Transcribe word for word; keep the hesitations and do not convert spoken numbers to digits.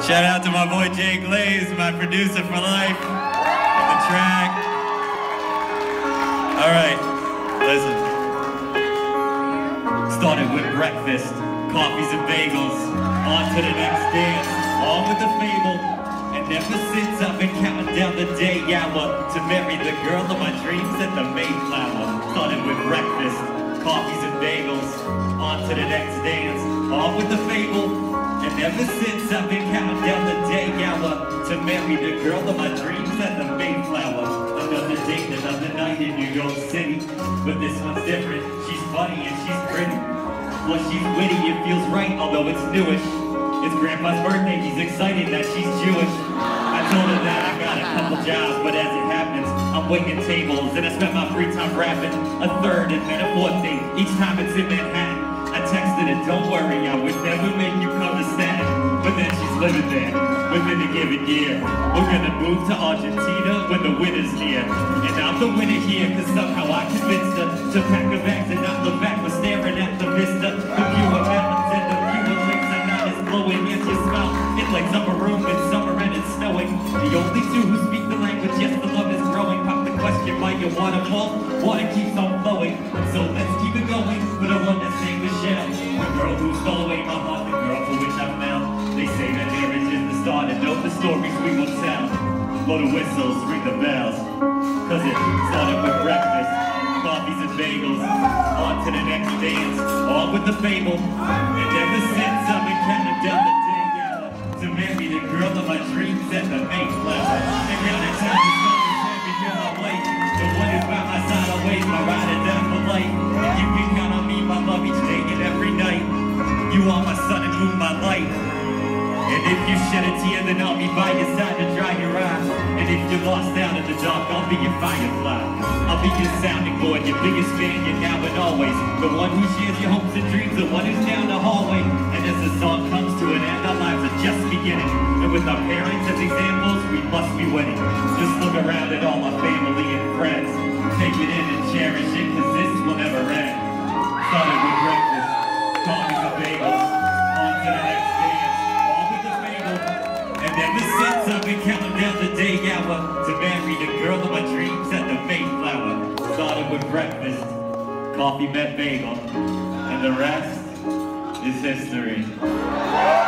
Shout out to my boy Jay Glaze, my producer for life, on the track. All right, listen. Started with breakfast, coffees and bagels, on to the next dance, all with the fable. And ever since I've been counting down the day hour to marry the girl of my dreams at the Mayflower. Started with breakfast, coffees and bagels, on to the next dance, all with the fable. And ever since I've been counting down the day hour to marry the girl of my dreams at the Mayflower. Another date, another night in New York City, but this one's different. She's funny and she's pretty. Well, she's witty, it feels right, although it's newish. It's Grandpa's birthday, he's excited that she's Jewish. I told her that I got a couple jobs, but as it happens, I'm waiting tables, and I spent my free time rapping a third and then a fourth date. Each time it's in Manhattan. I texted her, don't worry, I would never make you come to Staten. But then she's living there, within a given year. We're gonna move to Argentina when the winter's near. And I'm the winner here, cause somehow I convinced her to pack her bags and not look back. We're staring at the vista. The view of mountains and the view of lakes are not as glowing as you smell. It lights up a room in summer and it's snowing. The only two who speak the language, yes, the love is growing. Pop the question, why your waterfall? Water keeps on flowing. So let's keep it going for the one that's named Michelle. The girl who stole away my heart, the girl for which I fell. They say that marriage is the start and know the stories we will tell. Blow the whistles, ring the bells, cause it started with breakfast, coffees and bagels, on to the next dance, all with the fable. And ever since I've been counting down the day hour to marry the girl of my dreams at the Mayflower. And now that time is gone, every girl I wait, the one who's by my side always, my ride or die for life. And you can count on me, my love each day and every night. You are my sun and moon, my light. And if you shed a tear, then I'll be by your side to dry your eyes. And if you're lost down in the dark, I'll be your firefly. I'll be your sounding board, your biggest fan, your now and always. The one who shares your hopes and dreams, the one who's down the hallway. And as the song comes to an end, our lives are just beginning. And with our parents as examples, we must be winning. Just look around at all our family and friends. Take it in and cherish it, cause this will never end. Started with breakfast, coffees and bagels, on to the next dance. And ever since I've been counting down the day hour to marry the girl of my dreams at the Mayflower. Started with breakfast, coffee met bagel, and the rest is history.